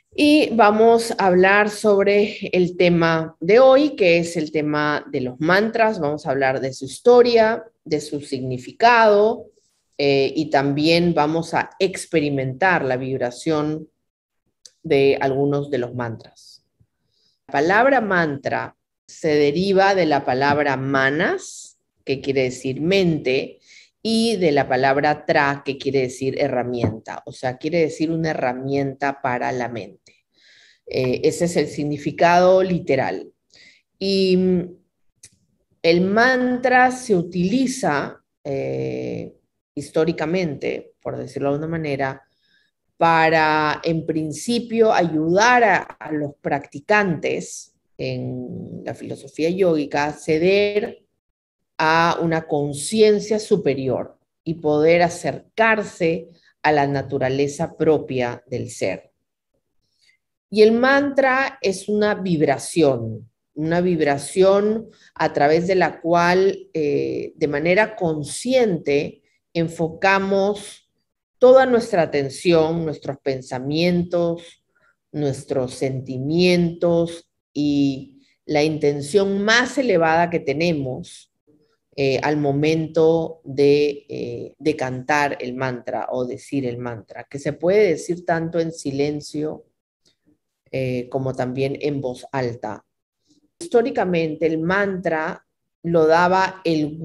Y vamos a hablar sobre el tema de hoy, que es el tema de los mantras. Vamos a hablar de su historia, de su significado, y también vamos a experimentar la vibración de algunos de los mantras. La palabra mantra se deriva de la palabra manas, que quiere decir mente, y de la palabra tra, que quiere decir herramienta, o sea, quiere decir una herramienta para la mente. Ese es el significado literal. Y el mantra se utiliza históricamente, por decirlo de una manera, para, en principio, ayudar a los practicantes en la filosofía yógica a acceder a una conciencia superior y poder acercarse a la naturaleza propia del ser. Y el mantra es una vibración a través de la cual de manera consciente enfocamos toda nuestra atención, nuestros pensamientos, nuestros sentimientos y la intención más elevada que tenemos al momento de cantar el mantra o decir el mantra, que se puede decir tanto en silencio como también en voz alta. Históricamente el mantra lo daba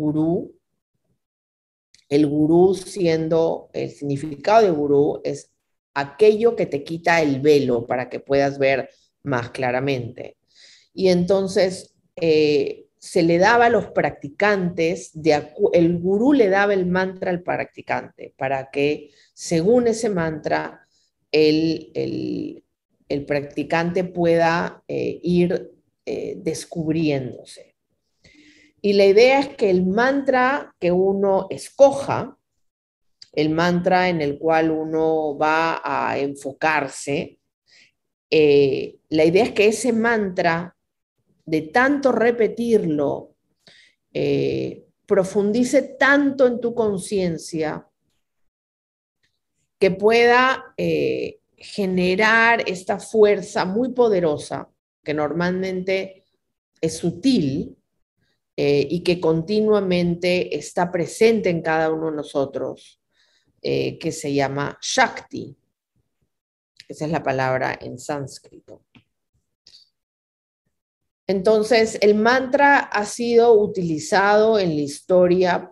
el gurú siendo, el significado de gurú es aquello que te quita el velo para que puedas ver más claramente. Y entonces se le daba a los practicantes, el gurú le daba el mantra al practicante para que según ese mantra el practicante pueda ir descubriéndose. Y la idea es que el mantra que uno escoja, el mantra en el cual uno va a enfocarse, la idea es que ese mantra, de tanto repetirlo, profundice tanto en tu conciencia que pueda generar esta fuerza muy poderosa que normalmente es sutil y que continuamente está presente en cada uno de nosotros, que se llama Shakti. Esa es la palabra en sánscrito. Entonces, el mantra ha sido utilizado en la historia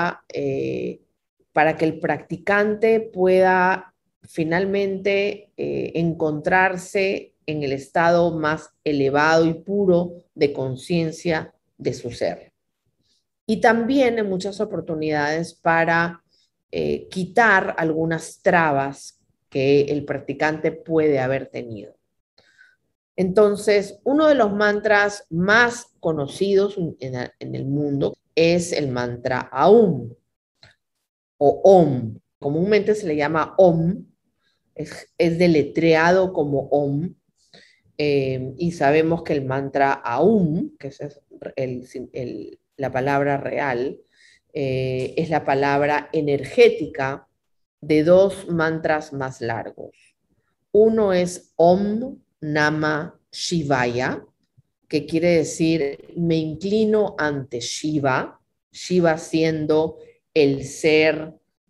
para que el practicante pueda finalmente encontrarse en el estado más elevado y puro de conciencia de su ser. Y también en muchas oportunidades para quitar algunas trabas que el practicante puede haber tenido. Entonces, uno de los mantras más conocidos en el mundo es el mantra Aum o Om. Comúnmente se le llama Om, es deletreado como Om, y sabemos que el mantra Aum, que es la palabra real, es la palabra energética de dos mantras más largos. Uno es Om Nama Shivaya, que quiere decir me inclino ante Shiva, Shiva siendo el ser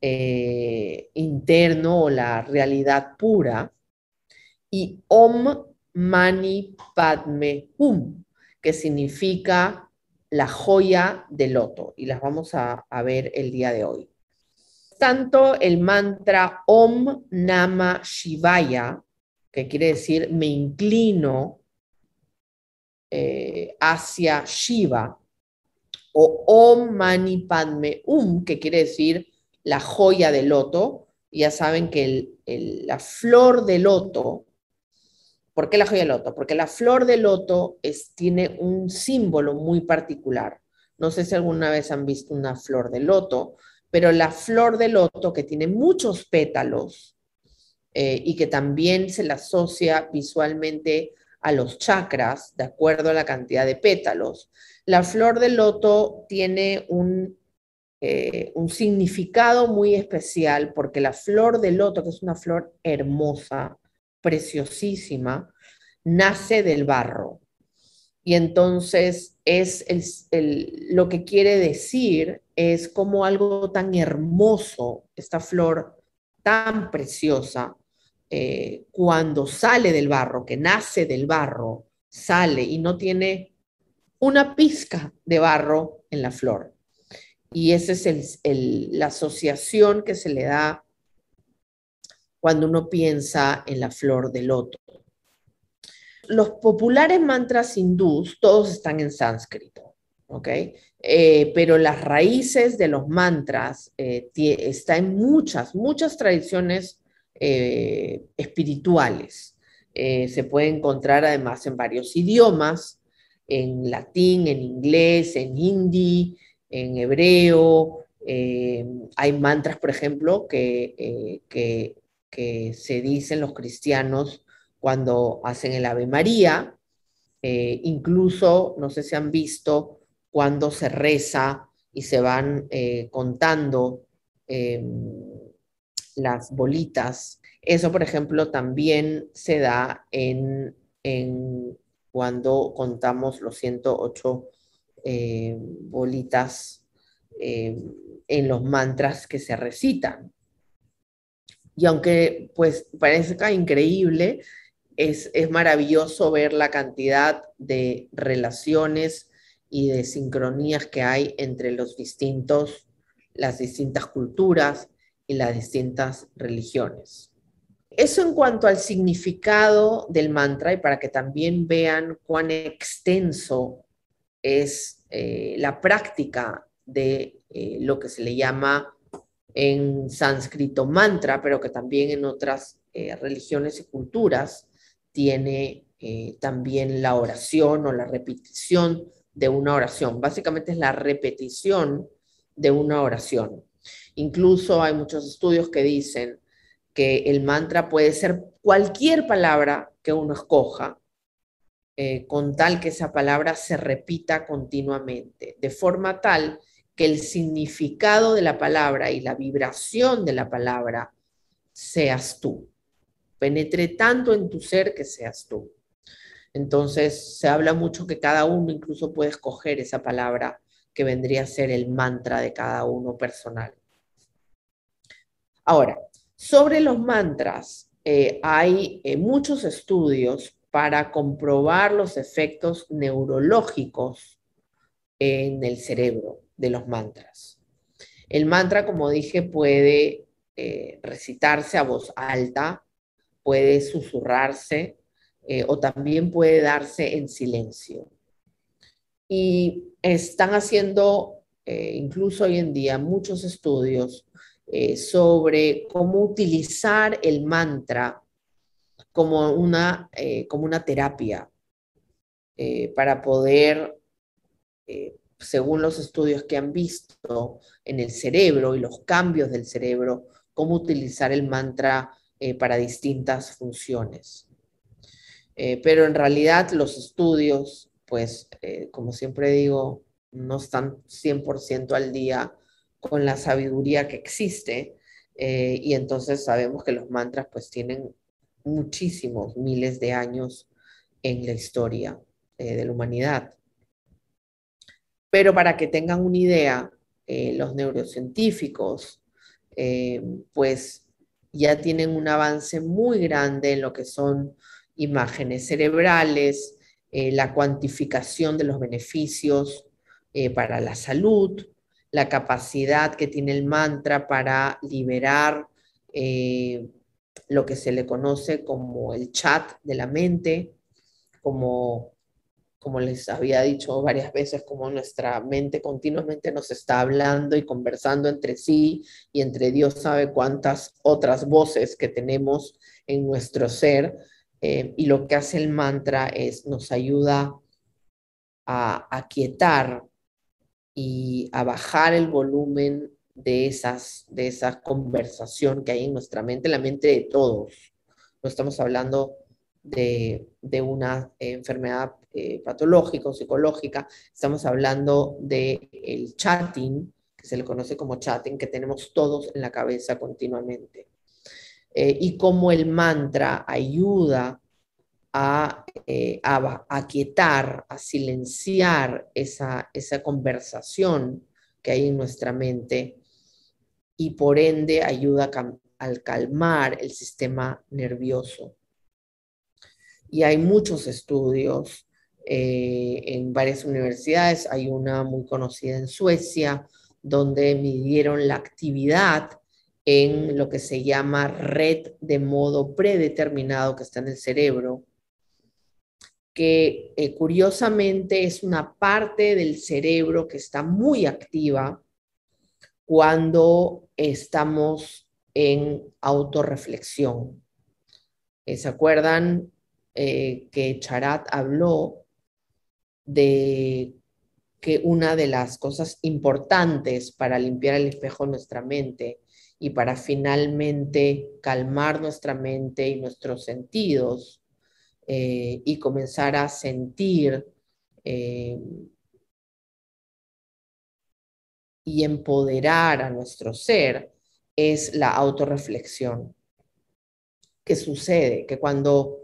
interno o la realidad pura, y Om Mani Padme Hum, que significa la joya del loto, y las vamos a ver el día de hoy. Tanto el mantra Om Nama Shivaya, que quiere decir me inclino hacia Shiva, o Om Mani Padme Hum, que quiere decir la joya del loto. Ya saben que la flor de loto, ¿por qué la joya del loto? Porque la flor de loto tiene un símbolo muy particular. No sé si alguna vez han visto una flor de loto, pero la flor de loto, que tiene muchos pétalos y que también se la asocia visualmente a los chakras, de acuerdo a la cantidad de pétalos, la flor de loto tiene un significado muy especial porque la flor de loto, que es una flor hermosa, preciosísima, nace del barro. Y entonces lo que quiere decir es como algo tan hermoso, esta flor tan preciosa, cuando sale del barro, que nace del barro, sale y no tiene una pizca de barro en la flor. Y esa es la asociación que se le da cuando uno piensa en la flor de loto. Los populares mantras hindús, todos están en sánscrito, ¿ok? Pero las raíces de los mantras está en muchas tradiciones espirituales. Se puede encontrar además en varios idiomas, en latín, en inglés, en hindi, en hebreo. Hay mantras, por ejemplo, que se dicen los cristianos cuando hacen el Ave María, incluso, no sé si han visto, cuando se reza y se van contando las bolitas. Eso, por ejemplo, también se da cuando contamos los 108 bolitas eh, en los mantras que se recitan. Y aunque pues parezca increíble, es maravilloso ver la cantidad de relaciones y de sincronías que hay entre las distintas culturas y las distintas religiones. Eso en cuanto al significado del mantra y para que también vean cuán extenso es la práctica de lo que se le llama en sánscrito mantra, pero que también en otras religiones y culturas tiene también la oración o la repetición de una oración. Básicamente es la repetición de una oración. Incluso hay muchos estudios que dicen que el mantra puede ser cualquier palabra que uno escoja, con tal que esa palabra se repita continuamente, de forma tal que el significado de la palabra y la vibración de la palabra seas tú, penetre tanto en tu ser que seas tú. Entonces se habla mucho que cada uno incluso puede escoger esa palabra que vendría a ser el mantra de cada uno personal. Ahora, sobre los mantras, hay muchos estudios para comprobar los efectos neurológicos en el cerebro de los mantras. El mantra, como dije, puede recitarse a voz alta, puede susurrarse o también puede darse en silencio. Y están haciendo, incluso hoy en día, muchos estudios sobre cómo utilizar el mantra como una terapia para poder, según los estudios que han visto en el cerebro y los cambios del cerebro, cómo utilizar el mantra para distintas funciones. Pero en realidad los estudios, pues, como siempre digo, no están 100% al día con la sabiduría que existe, y entonces sabemos que los mantras pues tienen muchísimos miles de años en la historia de la humanidad. Pero para que tengan una idea, los neurocientíficos pues ya tienen un avance muy grande en lo que son imágenes cerebrales, la cuantificación de los beneficios para la salud, la capacidad que tiene el mantra para liberar lo que se le conoce como el chat de la mente, como les había dicho varias veces, como nuestra mente continuamente nos está hablando y conversando entre sí y entre Dios sabe cuántas otras voces que tenemos en nuestro ser. Y lo que hace el mantra es nos ayuda a aquietar y a bajar el volumen de esa conversación que hay en nuestra mente, la mente de todos. No estamos hablando de una enfermedad patológica o psicológica, estamos hablando del chatting, que se le conoce como chatting, que tenemos todos en la cabeza continuamente. y cómo el mantra ayuda a aquietar, a silenciar esa conversación que hay en nuestra mente y por ende ayuda al calmar el sistema nervioso. Y hay muchos estudios en varias universidades, hay una muy conocida en Suecia, donde midieron la actividad en lo que se llama red de modo predeterminado que está en el cerebro, que curiosamente es una parte del cerebro que está muy activa cuando estamos en autorreflexión. ¿Se acuerdan que Charat habló de que una de las cosas importantes para limpiar el espejo de nuestra mente y para finalmente calmar nuestra mente y nuestros sentidos y comenzar a sentir eh, y empoderar a nuestro ser es la autorreflexión? ¿Qué sucede? Que cuando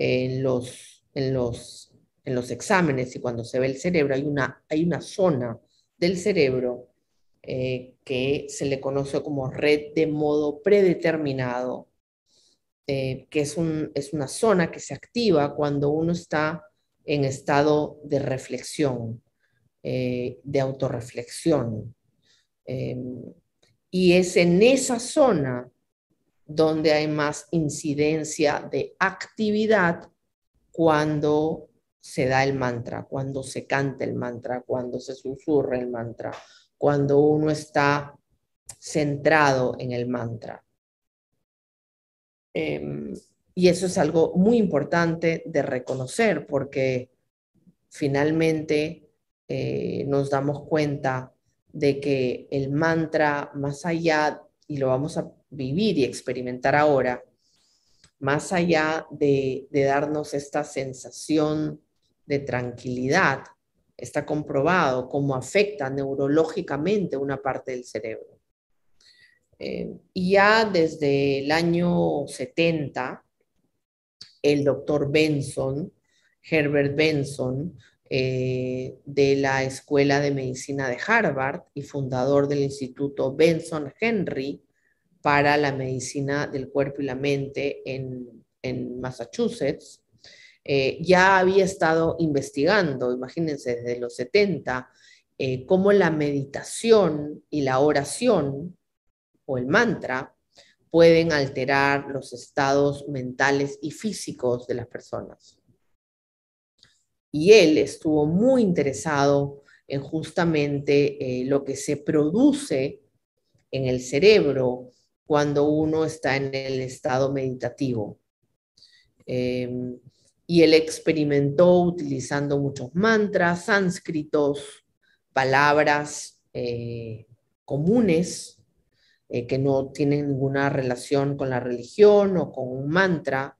en los exámenes y cuando se ve el cerebro, hay una zona del cerebro que se le conoce como red de modo predeterminado, que es una zona que se activa cuando uno está en estado de reflexión, de autorreflexión. Eh, y es en esa zona donde hay más incidencia de actividad cuando se da el mantra, cuando se canta el mantra, cuando se susurra el mantra, cuando uno está centrado en el mantra. Y eso es algo muy importante de reconocer porque finalmente nos damos cuenta de que el mantra, más allá, y lo vamos a vivir y experimentar ahora, más allá de darnos esta sensación de tranquilidad, está comprobado cómo afecta neurológicamente una parte del cerebro. Y ya desde el año 70, el doctor Benson, Herbert Benson, de la Escuela de Medicina de Harvard y fundador del Instituto Benson Henry para la Medicina del Cuerpo y la Mente en Massachusetts, ya había estado investigando, imagínense, desde los 70, cómo la meditación y la oración o el mantra pueden alterar los estados mentales y físicos de las personas. Y él estuvo muy interesado en justamente lo que se produce en el cerebro cuando uno está en el estado meditativo. Y él experimentó utilizando muchos mantras, sánscritos, palabras comunes que no tienen ninguna relación con la religión o con un mantra,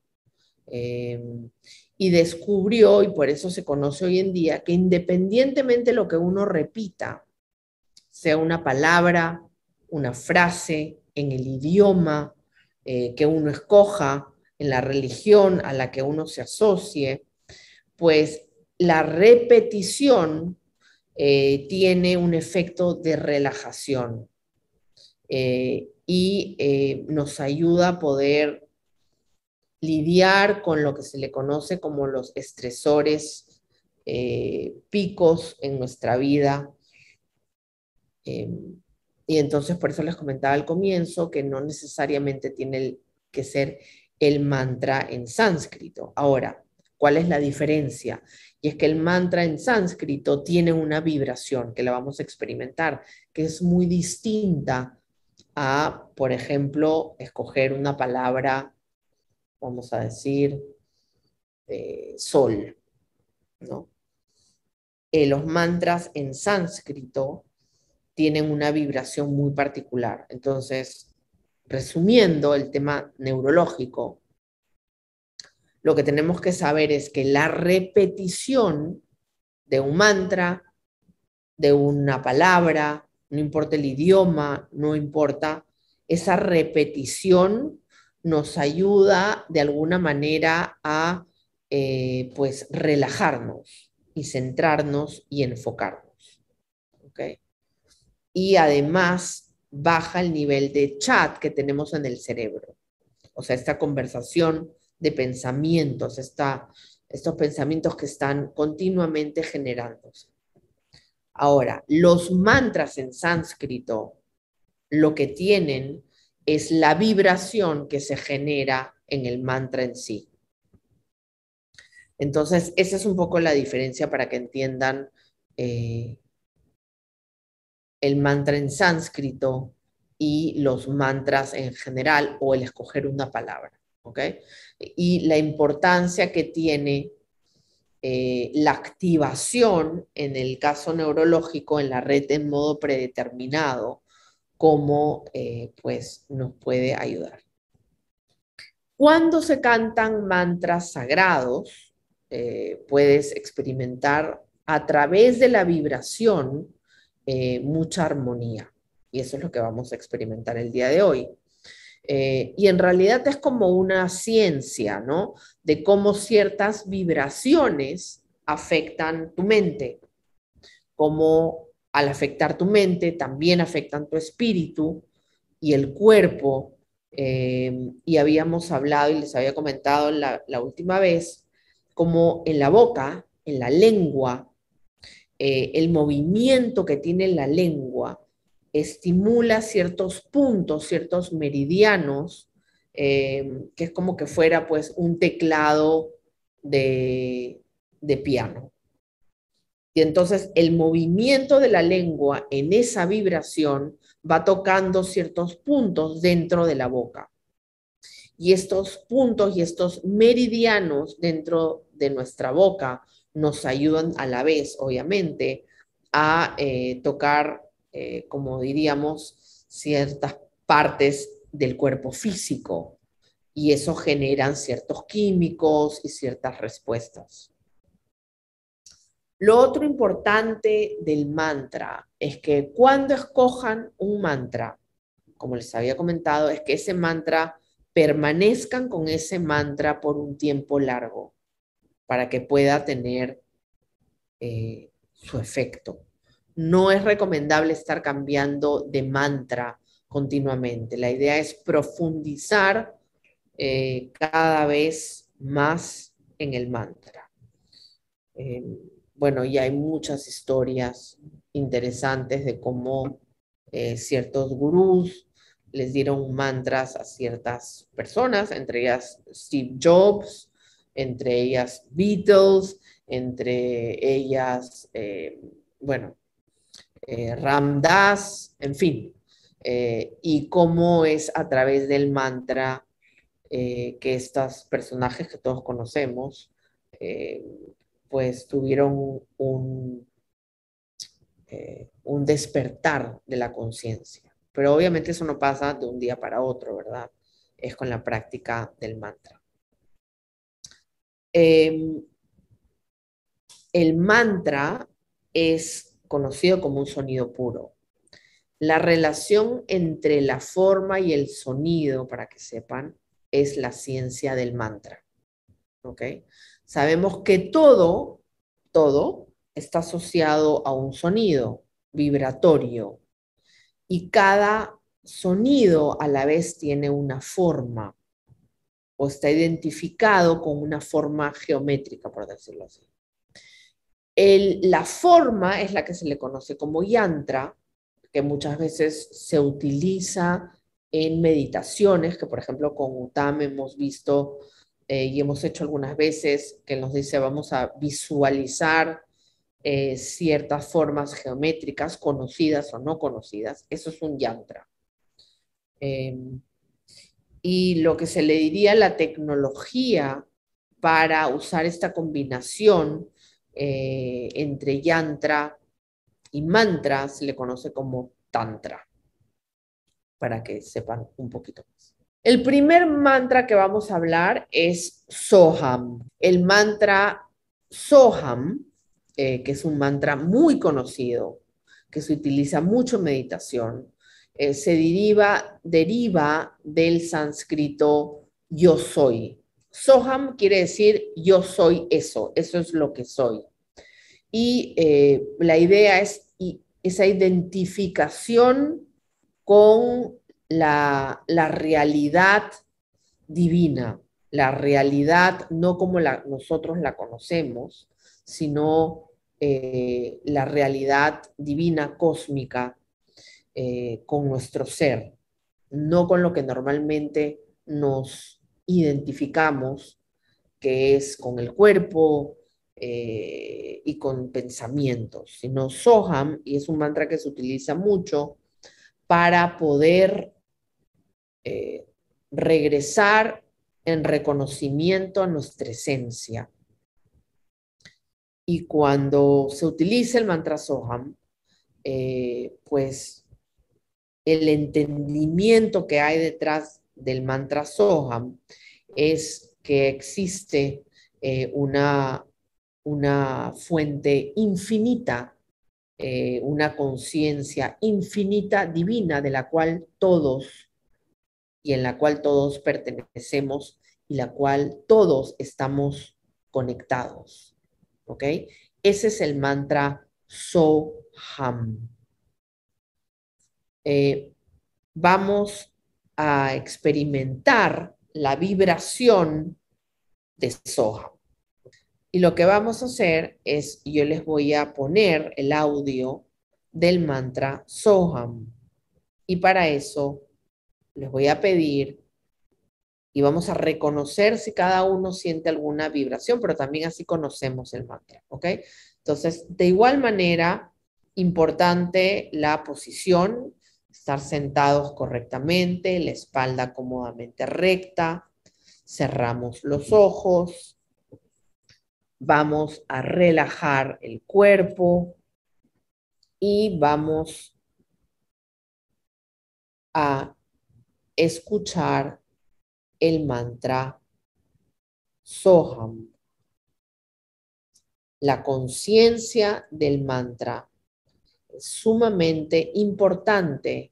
y descubrió, y por eso se conoce hoy en día, que independientemente de lo que uno repita, sea una palabra, una frase, en el idioma que uno escoja, en la religión a la que uno se asocie, pues la repetición tiene un efecto de relajación y nos ayuda a poder lidiar con lo que se le conoce como los estresores picos en nuestra vida. Y entonces por eso les comentaba al comienzo que no necesariamente tiene que ser el mantra en sánscrito. Ahora, ¿cuál es la diferencia? Y es que el mantra en sánscrito tiene una vibración que la vamos a experimentar, que es muy distinta a, por ejemplo, escoger una palabra, vamos a decir, sol, ¿no? Los mantras en sánscrito tienen una vibración muy particular. Entonces, resumiendo el tema neurológico, lo que tenemos que saber es que la repetición de un mantra, de una palabra, no importa el idioma, no importa, esa repetición nos ayuda de alguna manera a pues relajarnos y centrarnos y enfocarnos. ¿Ok? Y además baja el nivel de chat que tenemos en el cerebro. O sea, esta conversación de pensamientos, estos pensamientos que están continuamente generándose. Ahora, los mantras en sánscrito lo que tienen es la vibración que se genera en el mantra en sí. Entonces, esa es un poco la diferencia para que entiendan el mantra en sánscrito y los mantras en general o el escoger una palabra. ¿Ok? Y la importancia que tiene la activación en el caso neurológico en la red en modo predeterminado, cómo pues nos puede ayudar. Cuando se cantan mantras sagrados, puedes experimentar a través de la vibración mucha armonía. Y eso es lo que vamos a experimentar el día de hoy. Y en realidad es como una ciencia, ¿no? De cómo ciertas vibraciones afectan tu mente, cómo al afectar tu mente también afectan tu espíritu y el cuerpo. Y habíamos hablado y les había comentado la última vez, como en la boca, en la lengua, el movimiento que tiene la lengua estimula ciertos puntos, ciertos meridianos, que es como que fuera pues un teclado de piano. Y entonces el movimiento de la lengua en esa vibración va tocando ciertos puntos dentro de la boca. Y estos puntos y estos meridianos dentro de nuestra boca nos ayudan a la vez, obviamente, a tocar, como diríamos, ciertas partes del cuerpo físico. Y eso generan ciertos químicos y ciertas respuestas. Lo otro importante del mantra es que cuando escojan un mantra, como les había comentado, es que ese mantra permanezcan con ese mantra por un tiempo largo para que pueda tener su efecto. No es recomendable estar cambiando de mantra continuamente. La idea es profundizar cada vez más en el mantra. Bueno, y hay muchas historias interesantes de cómo ciertos gurús les dieron mantras a ciertas personas, entre ellas Steve Jobs, entre ellas Beatles, entre ellas, bueno, Ram Dass, en fin, y cómo es a través del mantra que estos personajes que todos conocemos, pues tuvieron un despertar de la conciencia. Pero obviamente eso no pasa de un día para otro, ¿verdad? Es con la práctica del mantra. El mantra es conocido como un sonido puro. La relación entre la forma y el sonido, para que sepan, es la ciencia del mantra. ¿Ok? Sabemos que todo está asociado a un sonido vibratorio y cada sonido a la vez tiene una forma o está identificado con una forma geométrica, por decirlo así. La forma es la que se le conoce como yantra, que muchas veces se utiliza en meditaciones, que por ejemplo con UTAM hemos visto y hemos hecho algunas veces, que nos dice vamos a visualizar ciertas formas geométricas, conocidas o no conocidas. Eso es un yantra. Y lo que se le diría la tecnología para usar esta combinación entre yantra y mantra se le conoce como tantra, para que sepan un poquito más. El primer mantra que vamos a hablar es Soham. El mantra Soham, que es un mantra muy conocido, que se utiliza mucho en meditación, deriva del sánscrito yo soy. Soham quiere decir yo soy eso, eso es lo que soy. Y la idea es esa identificación con la realidad divina, la realidad no como nosotros la conocemos, sino la realidad divina cósmica con nuestro ser, no con lo que normalmente nos identificamos, que es con el cuerpo y con pensamientos, sino Soham, y es un mantra que se utiliza mucho para poder eh, regresar en reconocimiento a nuestra esencia. Y cuando se utiliza el mantra Soham, pues el entendimiento que hay detrás del mantra Soham es que existe una fuente infinita, una conciencia infinita divina de la cual todos y en la cual todos pertenecemos y la cual todos estamos conectados. ¿Ok? Ese es el mantra Soham. Vamos a experimentar la vibración de Soham. Y lo que vamos a hacer es, yo les voy a poner el audio del mantra Soham. Y para eso les voy a pedir y vamos a reconocer si cada uno siente alguna vibración, pero también así conocemos el mantra, ¿ok? Entonces, de igual manera, importante la posición, estar sentados correctamente, la espalda cómodamente recta, cerramos los ojos, vamos a relajar el cuerpo y vamos a escuchar el mantra Soham. La conciencia del mantra es sumamente importante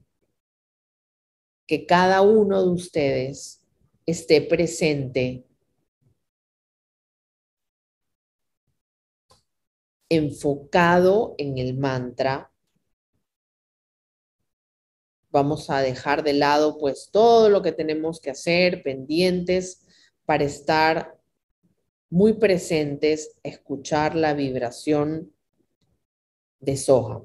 que cada uno de ustedes esté presente, enfocado en el mantra. Vamos a dejar de lado pues todo lo que tenemos que hacer, pendientes, para estar muy presentes, escuchar la vibración de Soham.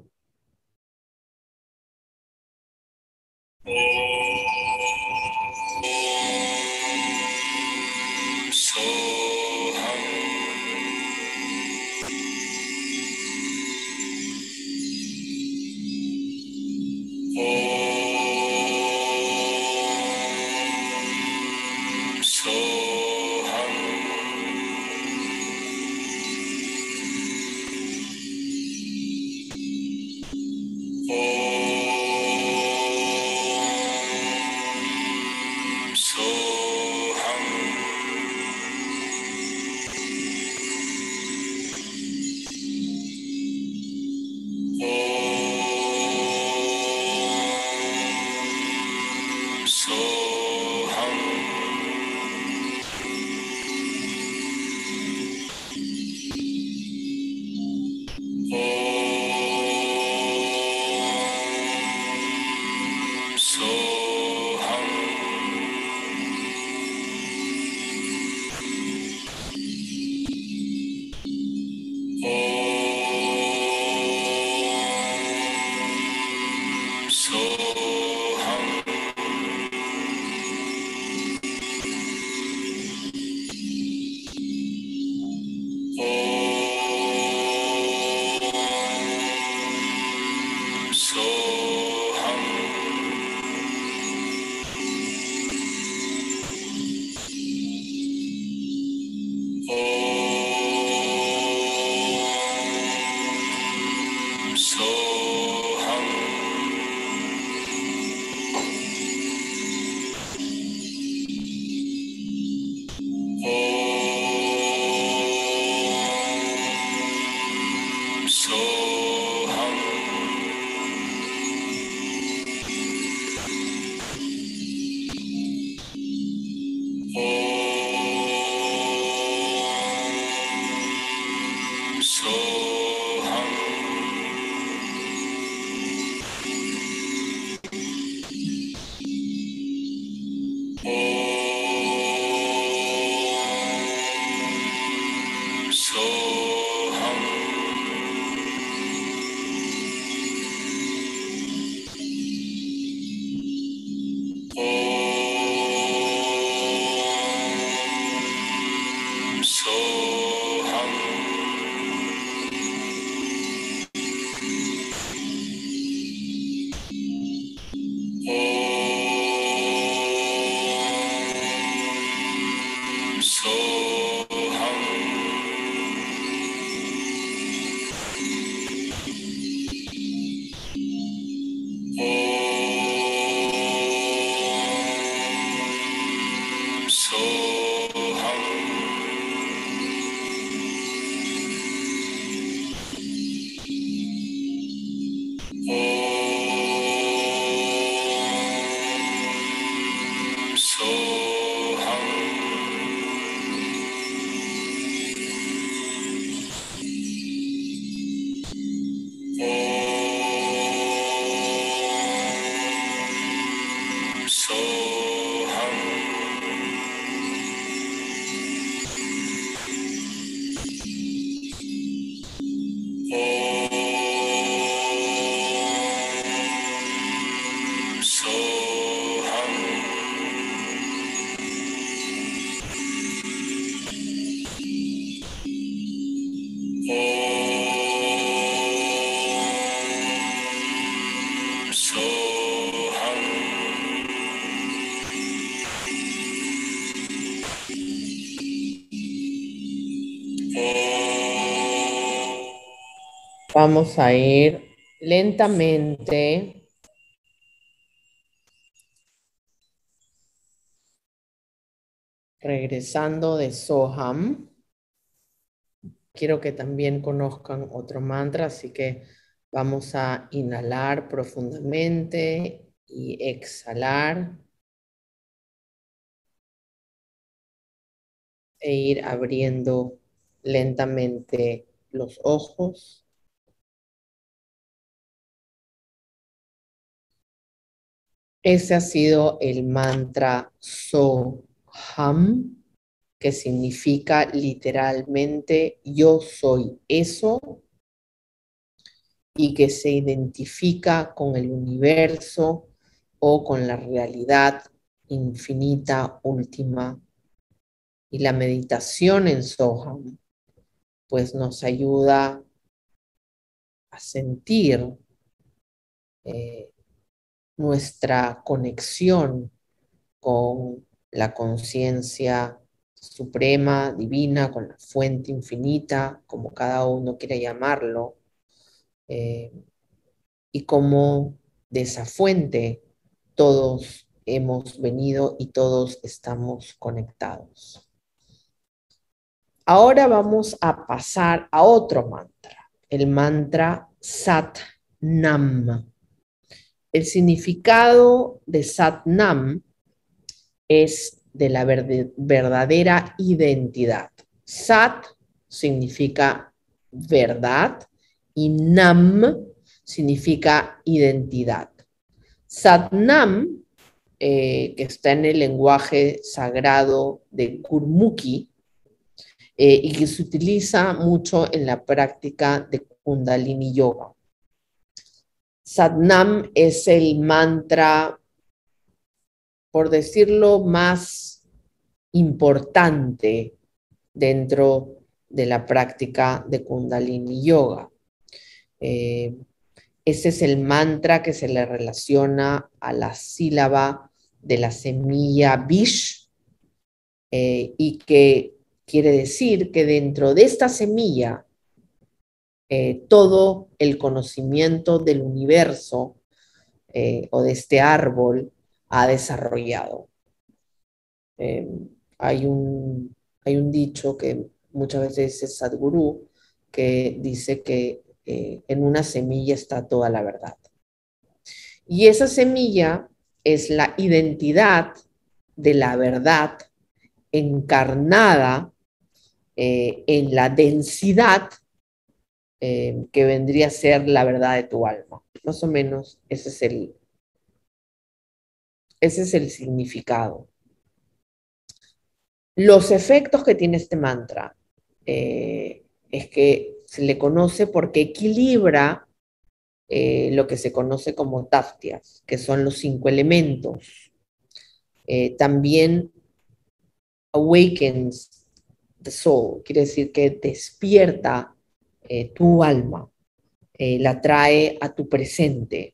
Vamos a ir lentamente regresando de Soham. Quiero que también conozcan otro mantra, así que vamos a inhalar profundamente y exhalar e ir abriendo lentamente los ojos. Ese ha sido el mantra Soham, que significa literalmente yo soy eso, y que se identifica con el universo o con la realidad infinita última. Y la meditación en Soham pues nos ayuda a sentir eh, nuestra conexión con la conciencia suprema, divina, con la fuente infinita, como cada uno quiera llamarlo, eh, y como de esa fuente todos hemos venido y todos estamos conectados. Ahora vamos a pasar a otro mantra, el mantra Sat Nam. El significado de Sat Nam es de la verdadera identidad. Sat significa verdad y Nam significa identidad. Satnam, que está en el lenguaje sagrado de Gurmukhi, y que se utiliza mucho en la práctica de Kundalini Yoga. Satnam es el mantra, por decirlo, más importante dentro de la práctica de Kundalini Yoga. Ese es el mantra que se le relaciona a la sílaba de la semilla Vish, y que quiere decir que dentro de esta semilla todo el conocimiento del universo o de este árbol ha desarrollado. Eh, hay, un, hay un dicho que muchas veces es Sadhguru, que dice que en una semilla está toda la verdad. Y esa semilla es la identidad de la verdad encarnada en la densidad que vendría a ser la verdad de tu alma. Más o menos ese es el significado. Los efectos que tiene este mantra es que se le conoce porque equilibra lo que se conoce como taftias, que son los 5 elementos. También awakens the soul, quiere decir que despierta tu alma, la trae a tu presente.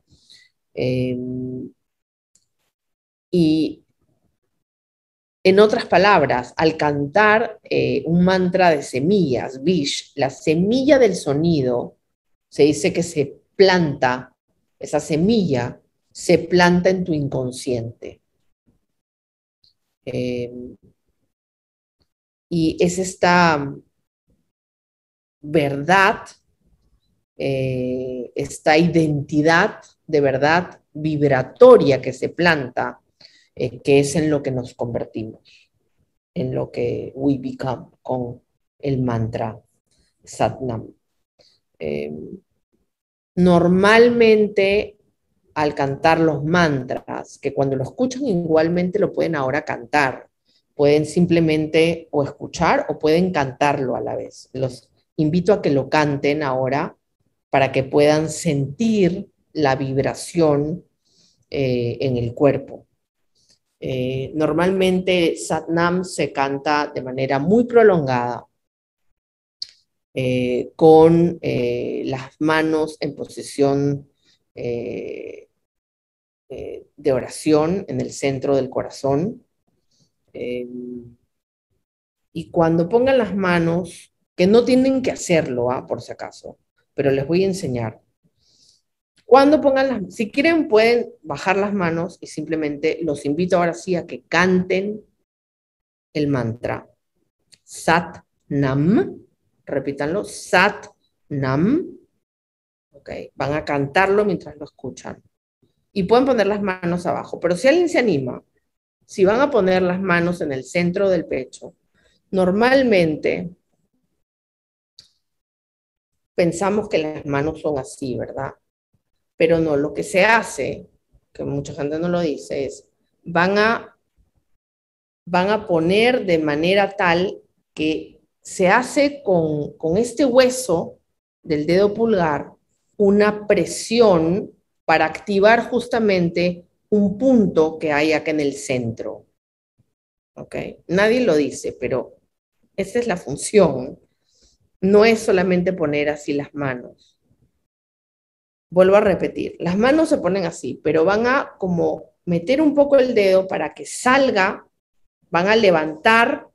Y en otras palabras, al cantar un mantra de semillas, Vish, la semilla del sonido, se dice que se planta, esa semilla se planta en tu inconsciente. Y es esta verdad, esta identidad de verdad vibratoria que se planta, que es en lo que nos convertimos, en lo que we become con el mantra Satnam. Eh, Normalmente al cantar los mantras, que cuando lo escuchan igualmente lo pueden ahora cantar, pueden simplemente o escuchar o pueden cantarlo a la vez. Los invito a que lo canten ahora para que puedan sentir la vibración en el cuerpo. Normalmente Satnam se canta de manera muy prolongada, con las manos en posición de oración en el centro del corazón. Eh, y cuando pongan las manos, que no tienen que hacerlo, por si acaso, pero les voy a enseñar. Cuando pongan si quieren pueden bajar las manos y simplemente los invito ahora sí a que canten el mantra. Sat Nam, repítanlo, Sat Nam, ok, van a cantarlo mientras lo escuchan. Y pueden poner las manos abajo, pero si alguien se anima, si van a poner las manos en el centro del pecho, normalmente pensamos que las manos son así, ¿verdad? Pero no, lo que se hace, que mucha gente no lo dice, es van a, van a poner de manera tal que se hace con este hueso del dedo pulgar una presión para activar justamente un punto que hay acá en el centro. ¿Ok? Nadie lo dice, pero esa es la función. No es solamente poner así las manos. Vuelvo a repetir, las manos se ponen así, pero van a como meter un poco el dedo para que salga, van a levantar,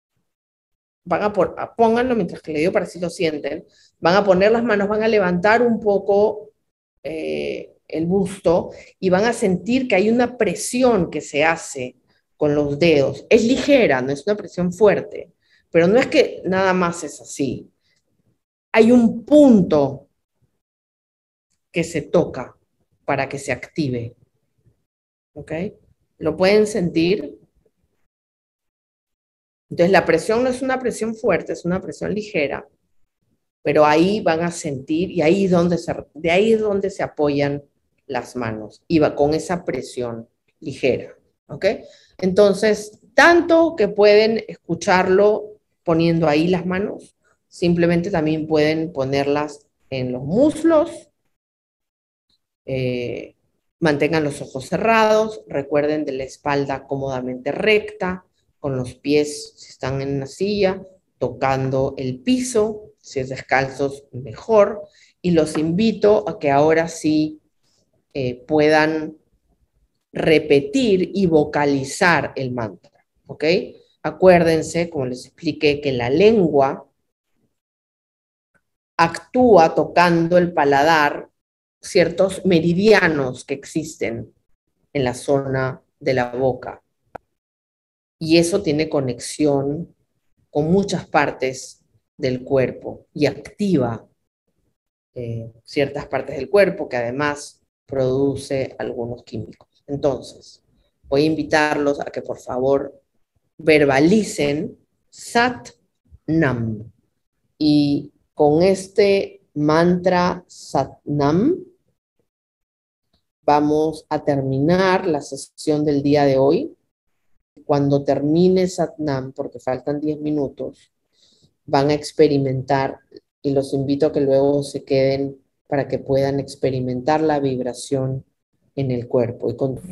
pónganlo mientras que le digo para que si lo sienten, van a poner las manos, van a levantar un poco el busto y van a sentir que hay una presión que se hace con los dedos. Es ligera, no es una presión fuerte, pero no es que nada más es así. Hay un punto que se toca para que se active. ¿Ok? ¿Lo pueden sentir? Entonces la presión no es una presión fuerte, es una presión ligera, pero ahí van a sentir y ahí es donde de ahí es donde se apoyan las manos y va con esa presión ligera. ¿Ok? Entonces, tanto que pueden escucharlo poniendo ahí las manos, simplemente también pueden ponerlas en los muslos. Eh, Mantengan los ojos cerrados, recuerden de la espalda cómodamente recta, con los pies, si están en una silla, tocando el piso, si es descalzos, mejor. Y los invito a que ahora sí puedan repetir y vocalizar el mantra, ¿ok? Acuérdense, como les expliqué, que la lengua actúa tocando el paladar ciertos meridianos que existen en la zona de la boca. Y eso tiene conexión con muchas partes del cuerpo y activa ciertas partes del cuerpo que además produce algunos químicos. Entonces, voy a invitarlos a que por favor verbalicen Sat Nam. Y con este mantra Sat Nam, vamos a terminar la sesión del día de hoy. Cuando termine Satnam, porque faltan 10 minutos, van a experimentar y los invito a que luego se queden para que puedan experimentar la vibración en el cuerpo. Y con...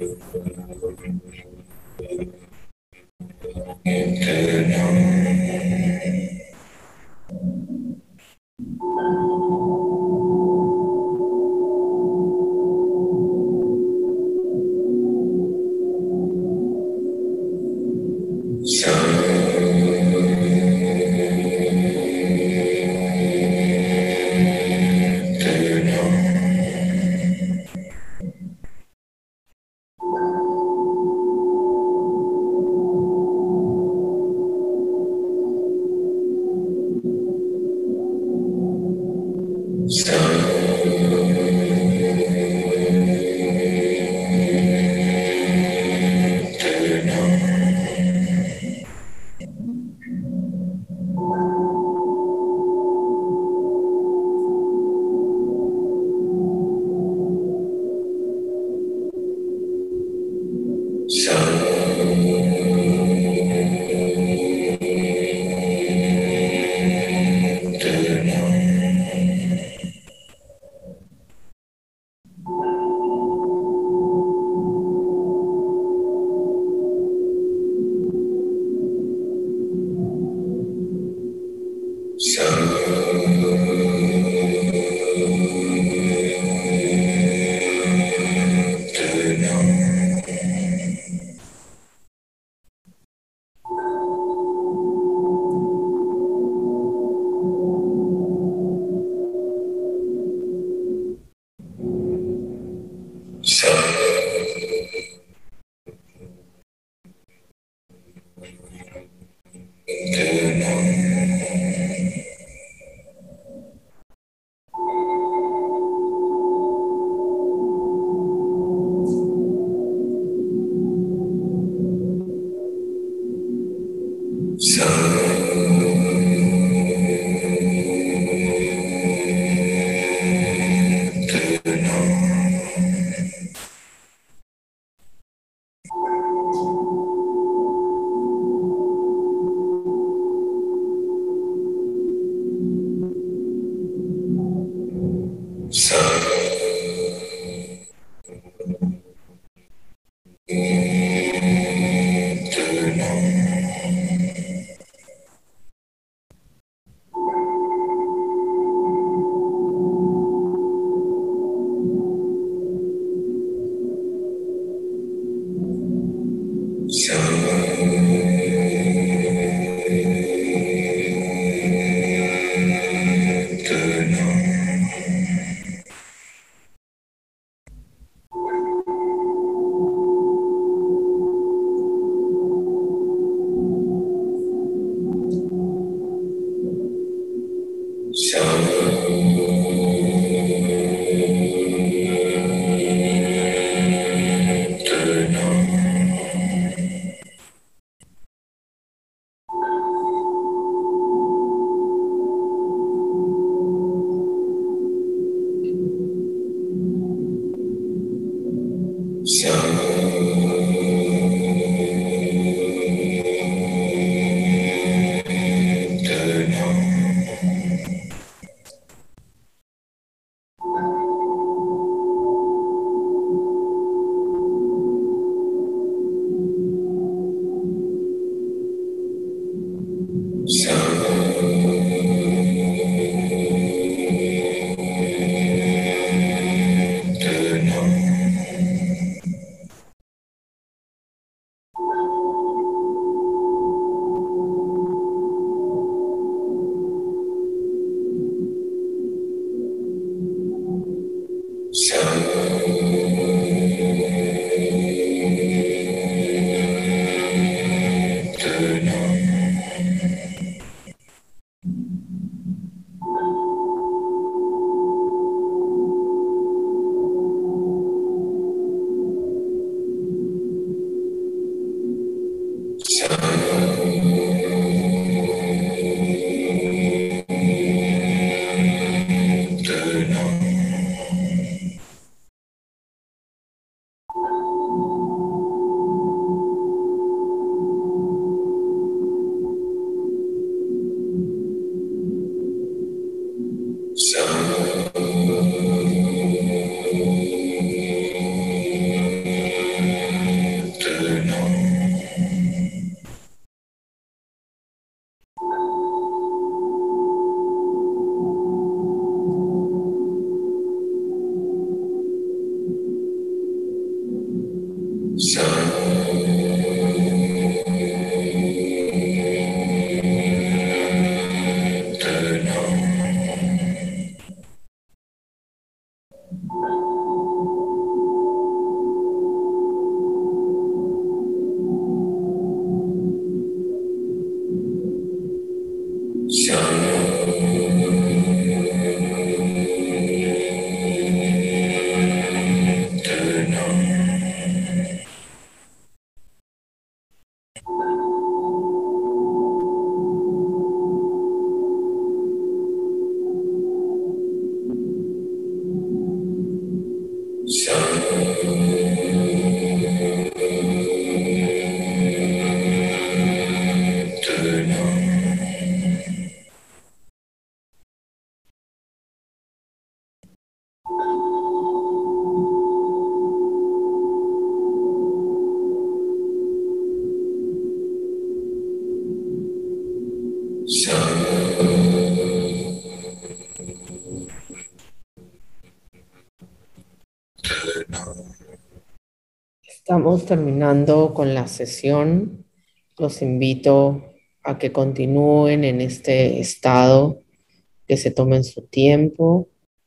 Estamos terminando con la sesión. Los invito a que continúen en este estado, que se tomen su tiempo,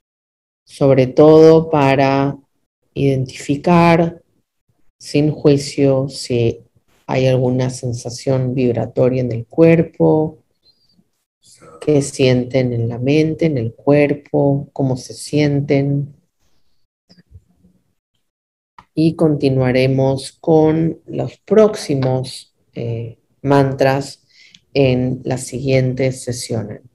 sobre todo para identificar sin juicio si hay alguna sensación vibratoria en el cuerpo, qué sienten en la mente, en el cuerpo, cómo se sienten. Y continuaremos con los próximos mantras en las siguientes sesiones.